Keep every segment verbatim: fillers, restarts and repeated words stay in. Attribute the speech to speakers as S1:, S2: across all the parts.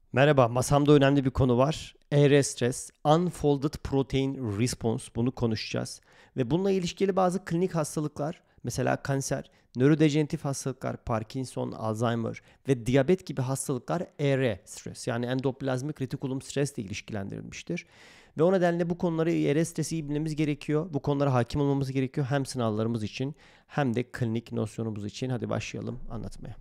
S1: Merhaba, masamda önemli bir konu var. E R stres, Unfolded Protein Response, bunu konuşacağız. Ve bununla ilişkili bazı klinik hastalıklar, mesela kanser, nörodejeneratif hastalıklar, Parkinson, Alzheimer ve diyabet gibi hastalıklar E R stres, yani endoplazmik retikulum stresle ilişkilendirilmiştir. Ve o nedenle bu konuları E R stresi iyi bilmemiz gerekiyor. Bu konulara hakim olmamız gerekiyor hem sınavlarımız için hem de klinik nosyonumuz için. Hadi başlayalım anlatmaya.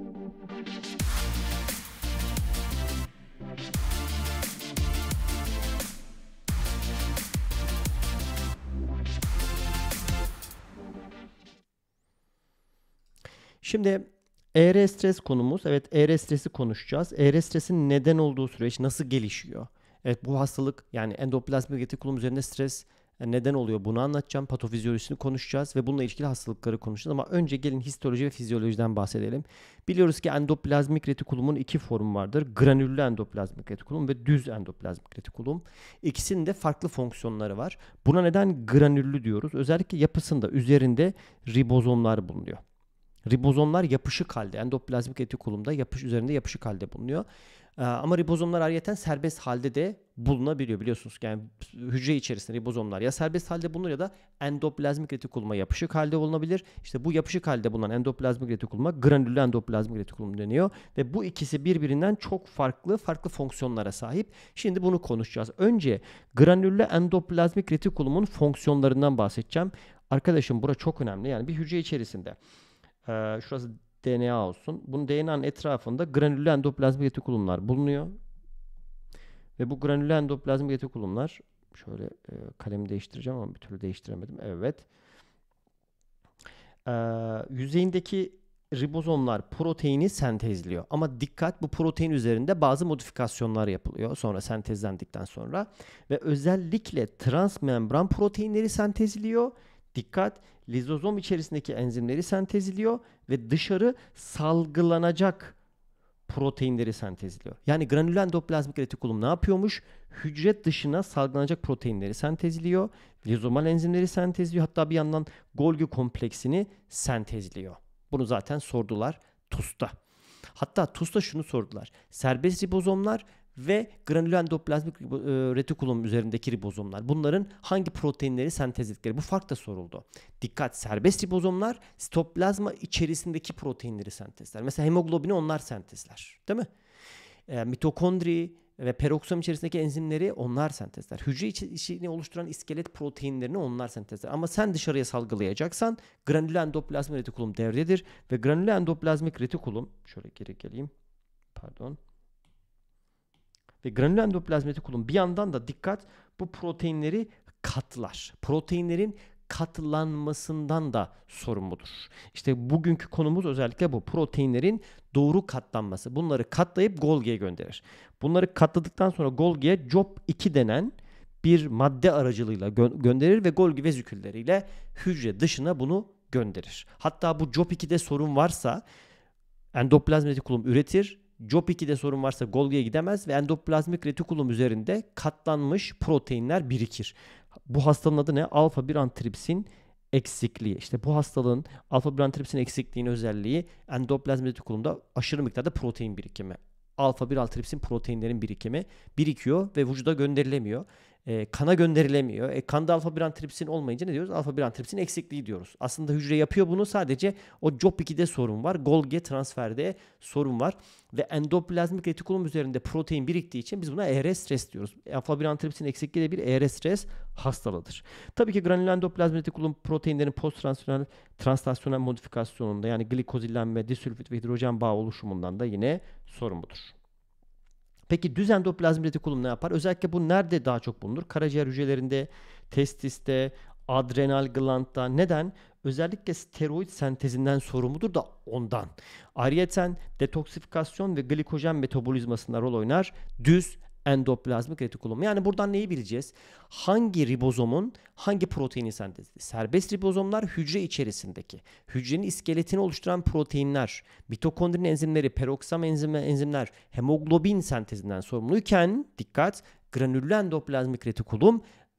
S1: Şimdi E R stres konumuz. Evet, E R stresi konuşacağız. E R stresin neden olduğu süreç nasıl gelişiyor? Evet, bu hastalık yani endoplazmik retikulum üzerinde stres neden oluyor? Bunu anlatacağım. Patofizyolojisini konuşacağız ve bununla ilgili hastalıkları konuşacağız. Ama önce gelin histoloji ve fizyolojiden bahsedelim. Biliyoruz ki endoplazmik retikulumun iki formu vardır. Granüllü endoplazmik retikulum ve düz endoplazmik retikulum. İkisinin de farklı fonksiyonları var. Buna neden granüllü diyoruz? Özellikle yapısında üzerinde ribozomlar bulunuyor. Ribozomlar yapışık halde, endoplazmik retikulumda yapış üzerinde yapışık halde bulunuyor. Ee, ama ribozomlar ayrıyeten serbest halde de bulunabiliyor, biliyorsunuz. Yani hücre içerisinde ribozomlar ya serbest halde bulunur ya da endoplazmik retikuluma yapışık halde bulunabilir. İşte bu yapışık halde bulunan endoplazmik retikuluma granüllü endoplazmik retikulum deniyor ve bu ikisi birbirinden çok farklı farklı fonksiyonlara sahip. Şimdi bunu konuşacağız. Önce granüllü endoplazmik retikulumun fonksiyonlarından bahsedeceğim. Arkadaşım, bura çok önemli. Yani bir hücre içerisinde Ee, şurası D N A olsun. Bunun D N A'nın etrafında granüllü endoplazmik retikulumlar bulunuyor. Ve bu granüllü endoplazmik retikulumlar, şöyle e, kalemi değiştireceğim ama bir türlü değiştiremedim. Evet. Ee, yüzeyindeki ribozomlar proteini sentezliyor. Ama dikkat, bu protein üzerinde bazı modifikasyonlar yapılıyor sonra sentezlendikten sonra. Ve özellikle transmembran proteinleri sentezliyor. Dikkat, lizozom içerisindeki enzimleri sentezliyor ve dışarı salgılanacak proteinleri sentezliyor. Yani granüllü endoplazmik retikulum ne yapıyormuş? Hücre dışına salgılanacak proteinleri sentezliyor. Lizomal enzimleri sentezliyor. Hatta bir yandan Golgi kompleksini sentezliyor. Bunu zaten sordular TUS'ta. Hatta TUS'ta şunu sordular. Serbest ribozomlar ve granüllü endoplazmik retikulum üzerindeki ribozomlar, bunların hangi proteinleri sentezledikleri, bu fark da soruldu. Dikkat, serbest ribozomlar sitoplazma içerisindeki proteinleri sentezler. Mesela hemoglobini onlar sentezler, değil mi? E, mitokondri ve peroksom içerisindeki enzimleri onlar sentezler. Hücre içini oluşturan iskelet proteinlerini onlar sentezler. Ama sen dışarıya salgılayacaksan granüllü endoplazmik retikulum devredir ve granüllü endoplazmik retikulum, şöyle geri geleyim. Pardon. Ve granüllü endoplazmik retikulum bir yandan da dikkat, bu proteinleri katlar. Proteinlerin katlanmasından da sorumludur. İşte bugünkü konumuz özellikle bu. Proteinlerin doğru katlanması. Bunları katlayıp Golgi'ye gönderir. Bunları katladıktan sonra Golgi'ye C O P iki denen bir madde aracılığıyla gö- gönderir ve Golgi vezikülleriyle hücre dışına bunu gönderir. Hatta bu C O P ikide sorun varsa endoplazmik retikulum üretir. C O P ikide sorun varsa Golgi'ye gidemez ve endoplazmik retikulum üzerinde katlanmış proteinler birikir. Bu hastalığın adı ne? Alfa bir antripsin eksikliği. İşte bu hastalığın alfa bir antripsin eksikliğinin özelliği endoplazmik retikulumda aşırı miktarda protein birikimi. Alfa bir antripsin proteinlerin birikimi birikiyor ve vücuda gönderilemiyor. E, kana gönderilemiyor. E, kanda alfa bir antripsin olmayınca ne diyoruz? Alfa bir antripsin eksikliği diyoruz. Aslında hücre yapıyor bunu, sadece o C O P ikide sorun var. Golgi transferde sorun var. Ve endoplazmik retikulum üzerinde protein biriktiği için biz buna E R stres diyoruz. Alfa bir antripsin eksikliği de bir E R stres hastalığıdır. Tabii ki granüllü endoplazmik retikulum proteinlerin post-translasyonel translasyonel modifikasyonunda, yani glikozillenme, disülfit ve hidrojen bağı oluşumundan da yine sorumludur. Peki düz endoplazmik retikulum ne yapar? Özellikle bu nerede daha çok bulunur? Karaciğer hücrelerinde, testiste, adrenal glandda. Neden? Özellikle steroid sentezinden sorumludur da ondan. Ayrıca detoksifikasyon ve glikojen metabolizmasında rol oynar düz endoplazmik retikulum. Yani buradan neyi bileceğiz? Hangi ribozomun hangi proteini sentezlediği? Serbest ribozomlar hücre içerisindeki, hücrenin iskeletini oluşturan proteinler, mitokondrinin enzimleri, peroksam enzimi, enzimler, hemoglobin sentezinden sorumluyken dikkat, granüllü endoplazmik retikulum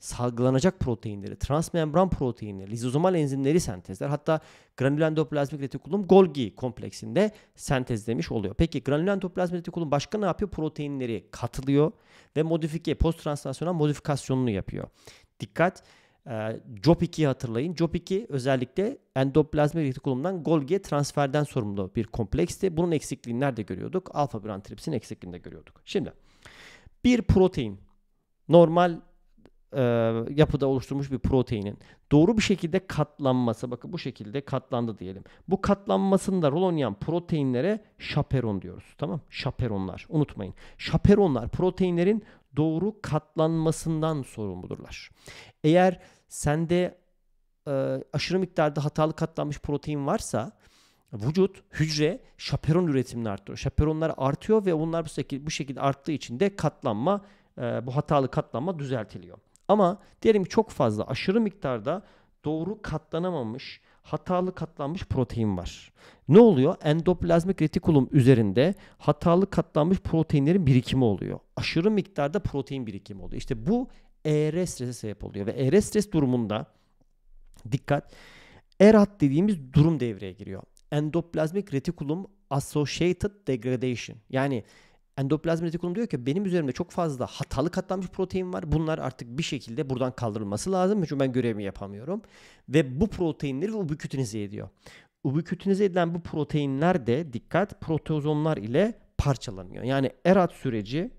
S1: salgılanacak proteinleri, transmembran proteinleri, lizozomal enzimleri sentezler. Hatta granüler endoplazmik retikulum Golgi kompleksinde sentezlemiş oluyor. Peki granüler endoplazmik retikulum başka ne yapıyor? Proteinleri katılıyor ve modifike, post translasyonel modifikasyonunu yapıyor. Dikkat! E, C O P ikiyi hatırlayın. C O P iki özellikle endoplazmik retikulumdan Golgi'ye transferden sorumlu bir kompleksti. Bunun eksikliğini nerede görüyorduk? Alfa bir antripsin eksikliğinde görüyorduk. Şimdi bir protein normal e, yapıda oluşturmuş bir proteinin doğru bir şekilde katlanması, bakın bu şekilde katlandı diyelim. Bu katlanmasında rol oynayan proteinlere şaperon diyoruz. Tamam? Şaperonlar. Unutmayın. Şaperonlar proteinlerin doğru katlanmasından sorumludurlar. Eğer sende e, aşırı miktarda hatalı katlanmış protein varsa vücut, hücre şaperon üretimini arttırıyor. Şaperonlar artıyor ve onlar bu şekilde, bu şekilde arttığı için de katlanma, e, bu hatalı katlanma düzeltiliyor. Ama diyelim ki çok fazla aşırı miktarda doğru katlanamamış, hatalı katlanmış protein var. Ne oluyor? Endoplazmik retikulum üzerinde hatalı katlanmış proteinlerin birikimi oluyor. Aşırı miktarda protein birikimi oluyor. İşte bu E R strese sebep oluyor ve E R stres durumunda dikkat, E R A T dediğimiz durum devreye giriyor. Endoplazmik reticulum associated degradation. Yani endoplazmik retikulum diyor ki benim üzerimde çok fazla hatalı katlanmış protein var. Bunlar artık bir şekilde buradan kaldırılması lazım. Çünkü ben görevimi yapamıyorum. Ve bu proteinleri ubikütinize ediyor. Ubikütinize edilen bu proteinler de dikkat proteozomlar ile parçalanıyor. Yani E R A T süreci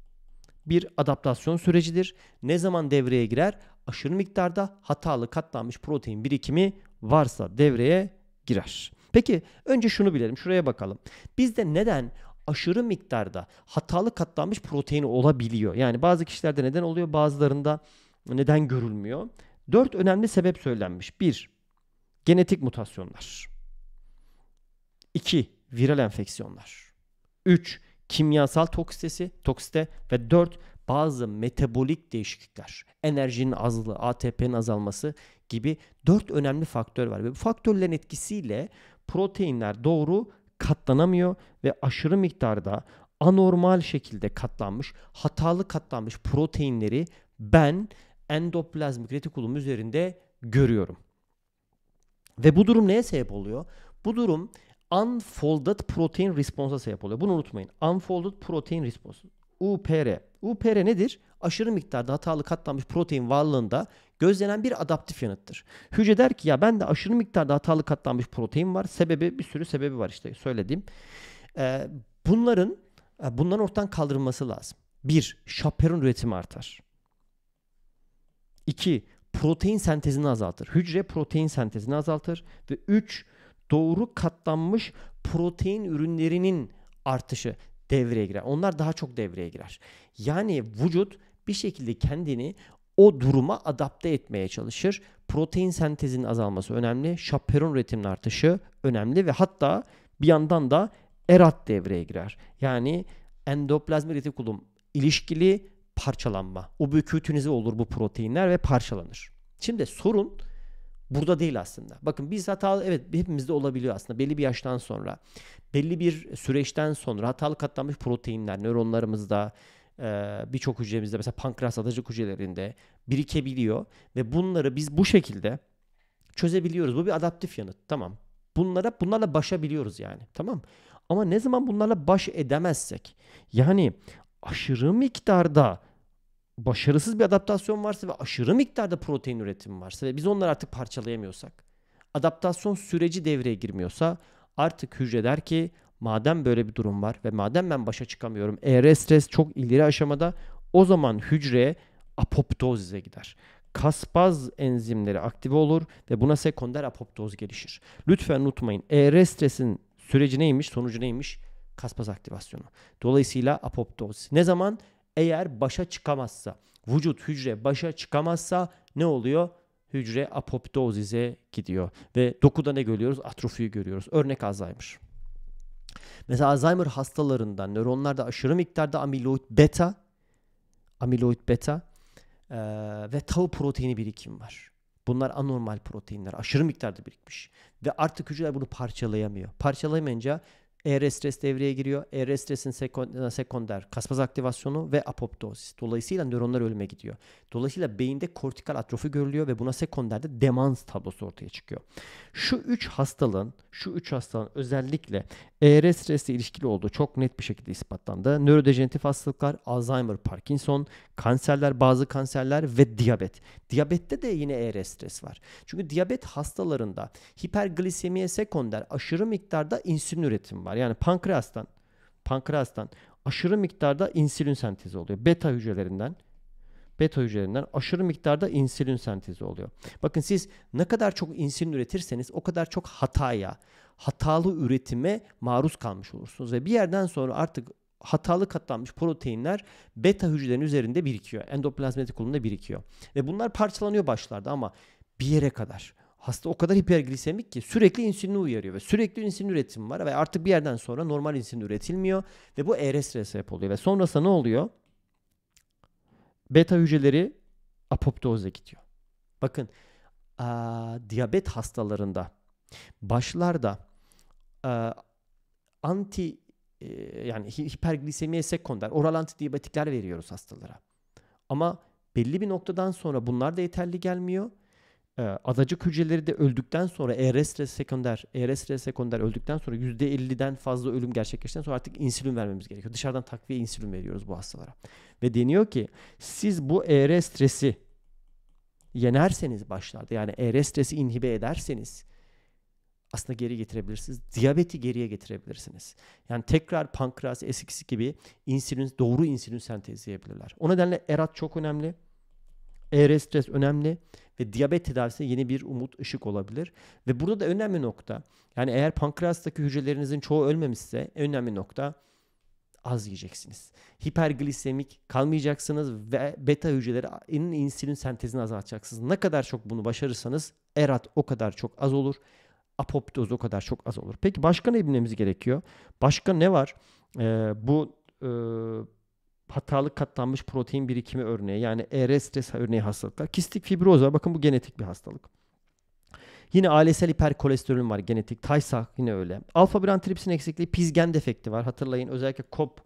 S1: bir adaptasyon sürecidir. Ne zaman devreye girer? Aşırı miktarda hatalı katlanmış protein birikimi varsa devreye girer. Peki önce şunu bilelim. Şuraya bakalım. Bizde neden aşırı miktarda hatalı katlanmış protein olabiliyor? Yani bazı kişilerde neden oluyor, bazılarında neden görülmüyor? Dört önemli sebep söylenmiş. Bir, genetik mutasyonlar. İki, viral enfeksiyonlar. Üç, kimyasal toksitesi, toksite ve dört, bazı metabolik değişiklikler. Enerjinin azlığı, A T P'nin azalması gibi dört önemli faktör var. Ve bu faktörlerin etkisiyle proteinler doğru katlanamıyor ve aşırı miktarda anormal şekilde katlanmış, hatalı katlanmış proteinleri ben endoplazmik retikulum üzerinde görüyorum. Ve bu durum neye sebep oluyor? Bu durum Unfolded Protein Response'a sebep oluyor. Bunu unutmayın. Unfolded Protein Response. U P R. U P R nedir? Aşırı miktarda hatalı katlanmış protein varlığında gözlenen bir adaptif yanıttır. Hücre der ki ya ben de aşırı miktarda hatalı katlanmış protein var. Sebebi, bir sürü sebebi var işte söylediğim. Ee, bunların bunların ortadan kaldırılması lazım. Bir, şaperon üretimi artar. İki, protein sentezini azaltır. Hücre protein sentezini azaltır. Ve üç, doğru katlanmış protein ürünlerinin artışı devreye girer. Onlar daha çok devreye girer. Yani vücut bir şekilde kendini o duruma adapte etmeye çalışır. Protein sentezinin azalması önemli. Şaperon üretiminin artışı önemli ve hatta bir yandan da E R A T devreye girer. Yani endoplazmik retikulum ilişkili parçalanma. Ubikütinize olur bu proteinler ve parçalanır. Şimdi sorun burada değil aslında. Bakın biz hatalı, evet hepimizde olabiliyor aslında belli bir yaştan sonra. Belli bir süreçten sonra hatalı katlanmış proteinler nöronlarımızda, birçok hücremizde mesela pankreas adacık hücrelerinde birikebiliyor ve bunları biz bu şekilde çözebiliyoruz. Bu bir adaptif yanıt. Tamam. Bunlara bunlarla başabiliyoruz yani. Tamam. Ama ne zaman bunlarla baş edemezsek, yani aşırı miktarda başarısız bir adaptasyon varsa ve aşırı miktarda protein üretimi varsa ve biz onları artık parçalayamıyorsak, adaptasyon süreci devreye girmiyorsa artık hücre der ki madem böyle bir durum var ve madem ben başa çıkamıyorum, E R stres çok ileri aşamada, o zaman hücre apoptozize gider. Kaspaz enzimleri aktive olur ve buna sekonder apoptoz gelişir. Lütfen unutmayın, E R stresin süreci neymiş, sonucu neymiş? Kaspaz aktivasyonu. Dolayısıyla apoptoz. Ne zaman? Eğer başa çıkamazsa, vücut hücre başa çıkamazsa ne oluyor? Hücre apoptozize gidiyor. Ve dokuda ne görüyoruz? Atrofiyi görüyoruz. Örnek Alzheimer. Mesela Alzheimer hastalarında nöronlarda aşırı miktarda amiloid beta, amiloid beta ee, ve tau proteini birikimi var. Bunlar anormal proteinler. Aşırı miktarda birikmiş. Ve artık hücreler bunu parçalayamıyor. Parçalayamayınca E-R-stres devreye giriyor. E-R-stresin sekon- sekonder kaspaz aktivasyonu ve apoptozis. Dolayısıyla nöronlar ölüme gidiyor. Dolayısıyla beyinde kortikal atrofi görülüyor ve buna sekonderde demans tablosu ortaya çıkıyor. Şu üç hastalığın, şu üç hastalığın özellikle E-R-stresle ilişkili olduğu çok net bir şekilde ispatlandı. Nörodejeneratif hastalıklar, Alzheimer, Parkinson, kanserler, bazı kanserler ve diyabet. Diyabette de yine E-R-stres var. Çünkü diyabet hastalarında hiperglisemiye sekonder aşırı miktarda insülin üretimi var. Yani pankreastan, pankreastan aşırı miktarda insülin sentezi oluyor. Beta hücrelerinden beta hücrelerinden aşırı miktarda insülin sentezi oluyor. Bakın siz ne kadar çok insülin üretirseniz o kadar çok hataya, hatalı üretime maruz kalmış olursunuz. Ve bir yerden sonra artık hatalı katlanmış proteinler beta hücrelerin üzerinde birikiyor. Endoplazmatik kolunda birikiyor. Ve bunlar parçalanıyor başlarda ama bir yere kadar. Hasta o kadar hiperglisemik ki sürekli insülini uyarıyor ve sürekli insülin üretimi var ve artık bir yerden sonra normal insülin üretilmiyor ve bu E-R-strese sebep oluyor ve sonrasında ne oluyor? Beta hücreleri apoptoza gidiyor. Bakın aa, diyabet hastalarında başlarda aa, anti e, yani hiperglisemiye sekonder oral antidiyabetikler veriyoruz hastalara. Ama belli bir noktadan sonra bunlar da yeterli gelmiyor. Ee, adacık hücreleri de öldükten sonra E-R-stres sekonder, E-R-stres sekonder öldükten sonra yüzde elliden fazla ölüm gerçekleştikten sonra artık insülin vermemiz gerekiyor. Dışarıdan takviye insülin veriyoruz bu hastalara. Ve deniyor ki siz bu E-R-stresi yenerseniz başlarda yani E-R-stresi inhibe ederseniz aslında geri getirebilirsiniz. Diyabeti geriye getirebilirsiniz. Yani tekrar pankreas eskisi gibi insülin, doğru insülin sentezleyebilirler. O nedenle E R A T çok önemli. E-R-stres önemli ve diyabet tedavisine yeni bir umut, ışık olabilir. Ve burada da önemli nokta, yani eğer pankreastaki hücrelerinizin çoğu ölmemişse önemli nokta az yiyeceksiniz. Hiperglisemik kalmayacaksınız ve beta hücrelerinin insülin sentezini azaltacaksınız. Ne kadar çok bunu başarırsanız E R A T o kadar çok az olur. Apoptoz o kadar çok az olur. Peki başka ne bilmemiz gerekiyor? Başka ne var? Ee, bu e, hatalı katlanmış protein birikimi örneği yani E-R-stres örneği hastalıklar. Kistik fibroz var. Bakın bu genetik bir hastalık. Yine ailesel hiperkolesterolün var genetik. Tay S A H yine öyle. Alfa bir antripsin eksikliği, pizgen defekti var. Hatırlayın özellikle C O P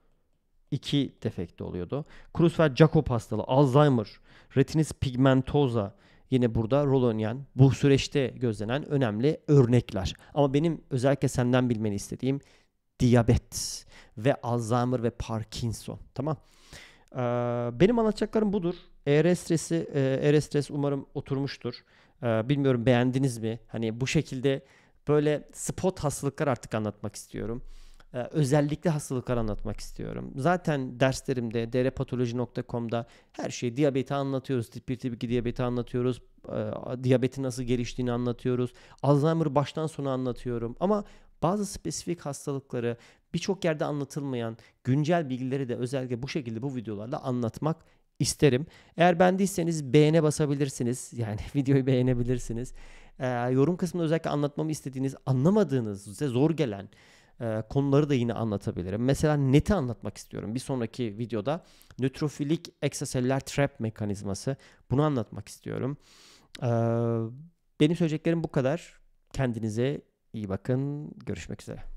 S1: iki defekti oluyordu. Creutzfeldt-Jakob hastalığı, Alzheimer, retinitis pigmentosa yine burada rol oynayan, bu süreçte gözlenen önemli örnekler. Ama benim özellikle senden bilmeni istediğim diyabet ve Alzheimer ve Parkinson. Tamam. Ee, benim anlatacaklarım budur. E-R-stresi, E-R-stres umarım oturmuştur. Ee, bilmiyorum beğendiniz mi? Hani bu şekilde böyle spot hastalıklar artık anlatmak istiyorum. Ee, özellikle hastalıklar anlatmak istiyorum. Zaten derslerimde d r patoloji nokta com'da her şeyi diyabeti anlatıyoruz. Tip bir tip iki diyabeti anlatıyoruz. Ee, diyabetin nasıl geliştiğini anlatıyoruz. Alzheimer'ı baştan sona anlatıyorum. Ama bazı spesifik hastalıkları birçok yerde anlatılmayan güncel bilgileri de özellikle bu şekilde bu videolarla anlatmak isterim. Eğer beğendiyseniz beğene basabilirsiniz. Yani videoyu beğenebilirsiniz. Ee, yorum kısmında özellikle anlatmamı istediğiniz, anlamadığınız, size zor gelen e, konuları da yine anlatabilirim. Mesela neti anlatmak istiyorum. Bir sonraki videoda nötrofilik ekstraselüler trap mekanizması. Bunu anlatmak istiyorum. Ee, benim söyleyeceklerim bu kadar. Kendinize iyi bakın. Görüşmek üzere.